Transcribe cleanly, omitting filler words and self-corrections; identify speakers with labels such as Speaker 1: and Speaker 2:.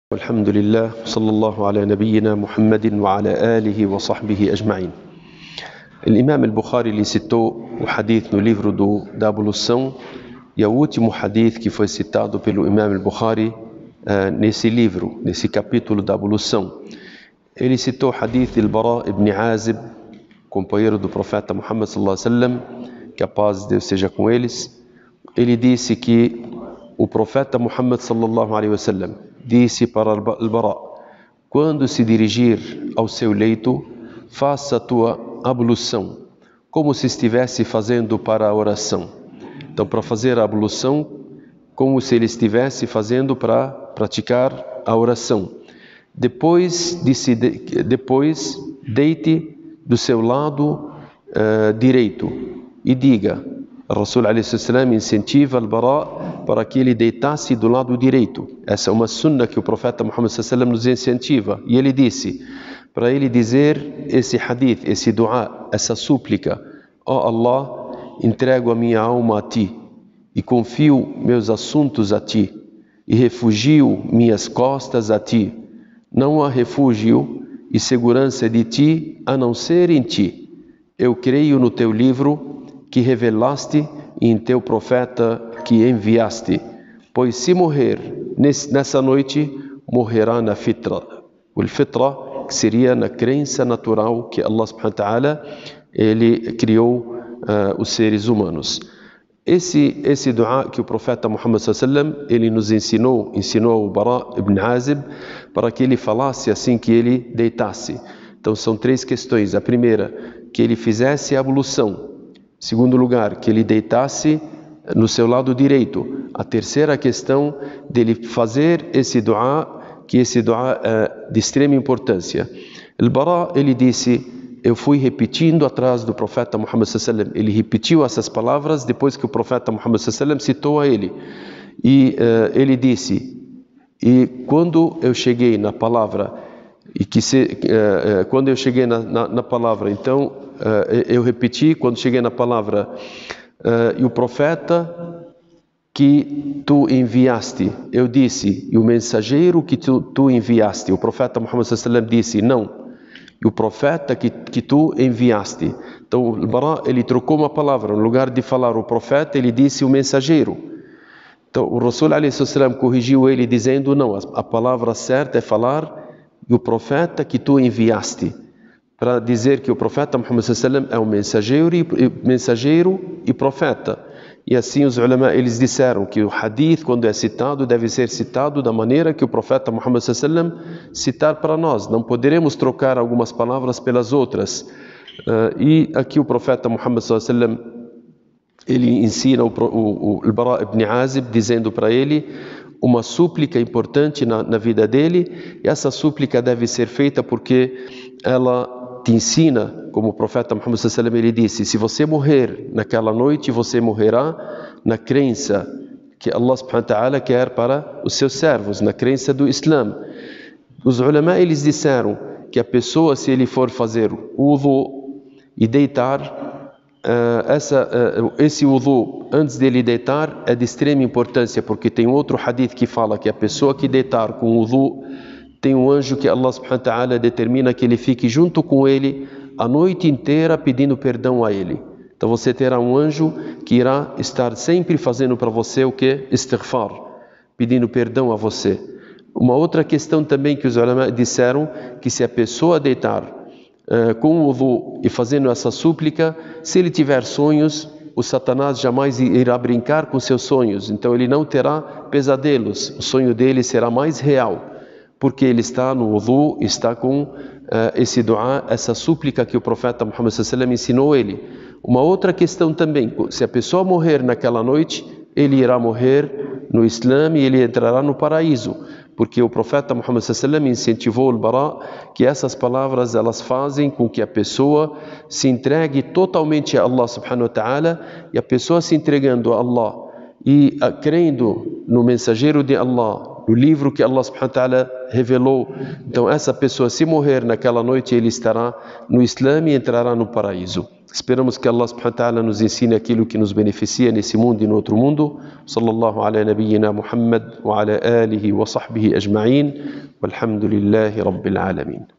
Speaker 1: والحمد لله صلى الله على نبينا محمد وعلى آله وصحبه أجمعين. الإمام البخاري ele citou o hadith no livro da ablução, e é o último hadith que foi citado pelo Imam al-Bukhari nesse livro, nesse capítulo da ablução. Ele citou o hadith de Al-Bara ibn Azib, companheiro do profeta Muhammad sallallahu alaihi wasallam, que a paz de Deus seja com eles. Ele disse que o profeta Muhammad sallallahu alaihi wasallam disse para Al-Bara: quando se dirigir ao seu leito, faça a tua ablução, como se estivesse fazendo para a oração. Então, para fazer a ablução, como se ele estivesse fazendo para praticar a oração. Depois deite do seu lado direito e diga. Rasul alayhi salam incentiva Al-Bara para que ele deitasse do lado direito. Essa é uma sunna que o profeta Muhammad sallam nos incentiva. E ele disse, para ele dizer esse hadith, esse dua, essa súplica: ó Allah, entrego a minha alma a ti e confio meus assuntos a ti e refugio minhas costas a ti. Não há refúgio e segurança de ti a não ser em ti. Eu creio no teu livro que revelaste e em teu profeta que enviaste, pois se morrer nessa noite, morrerá na fitra. O fitra, que seria na crença natural que Allah subhanahu wa ta'ala ele criou os seres humanos. Esse dua que o profeta Muhammad sallallahu alaihi wasallam ele nos ensinou ao Bara ibn Azib para que ele falasse assim que ele deitasse. Então são três questões. A primeira, que ele fizesse a ablução. Segundo lugar, que ele deitasse no seu lado direito. A terceira questão, dele fazer esse dua, que esse dua é de extrema importância. Al-Bara, ele disse, eu fui repetindo atrás do profeta Muhammad sallallahu alaihi wasallam. Ele repetiu essas palavras depois que o profeta Muhammad sallallahu alaihi wasallam citou a ele. E ele disse, e quando eu cheguei na palavra, quando eu cheguei na palavra, então eu repeti, quando cheguei na palavra, e o profeta que tu enviaste, eu disse, e o mensageiro que tu enviaste. O profeta Muhammad sallallahu alaihi wasallam disse, não, e o profeta que tu enviaste. Então o Bara, ele trocou uma palavra, no lugar de falar o profeta, ele disse o mensageiro. Então o Rasul alaihi wasallam corrigiu ele dizendo, não, a palavra certa é falar e o profeta que tu enviaste, para dizer que o profeta Muhammad sallallahu alaihi wasallam é um mensageiro e profeta. E assim os ulama, eles disseram que o hadith, quando é citado, deve ser citado da maneira que o profeta Muhammad sallallahu alaihi wasallam citar para nós. Não poderemos trocar algumas palavras pelas outras. E aqui o profeta Muhammad sallallahu alaihi wasallam ele ensina o Al-Bara ibn Azib, dizendo para ele uma súplica importante na vida dele, e essa súplica deve ser feita porque ela te ensina, como o profeta Muhammad sallallahu alaihi wasallam ele disse, se você morrer naquela noite, você morrerá na crença que Allah subhanahu wa ta'ala quer para os seus servos, na crença do Islã. Os ulama, eles disseram que a pessoa, se ele for fazer o wudu e deitar, esse wudu, antes dele deitar, é de extrema importância, porque tem outro hadith que fala que a pessoa que deitar com o wudu, tem um anjo que Allah subhanahu wa ta'ala determina que ele fique junto com ele a noite inteira pedindo perdão a ele. Então você terá um anjo que irá estar sempre fazendo para você o que? Istighfar, pedindo perdão a você. Uma outra questão também que os ulama disseram, que se a pessoa deitar com o wudu e fazendo essa súplica, se ele tiver sonhos, o Satanás jamais irá brincar com seus sonhos, então ele não terá pesadelos, o sonho dele será mais real, porque ele está no wudu, está com esse dua, essa súplica que o profeta Muhammad sallallahu alaihi wasallam ensinou ele. Uma outra questão também, se a pessoa morrer naquela noite, ele irá morrer no Islã e ele entrará no paraíso, porque o profeta Muhammad sallallahu alaihi wasallam incentivou o Bara que essas palavras elas fazem com que a pessoa se entregue totalmente a Allah subhanahu wa ta'ala, e a pessoa se entregando a Allah e crendo no mensageiro de Allah no livro que Allah subhanahu wa ta'ala revelou. Então essa pessoa, se morrer naquela noite, ele estará no Islã e entrará no paraíso. Esperamos que Allah subhanahu wa ta'ala nos ensine aquilo que nos beneficia nesse mundo e no outro mundo. Sallallahu ala nabiyyina Muhammad wa ala alihi wa sahbihi ajma'in. Walhamdulillahi rabbil alamin.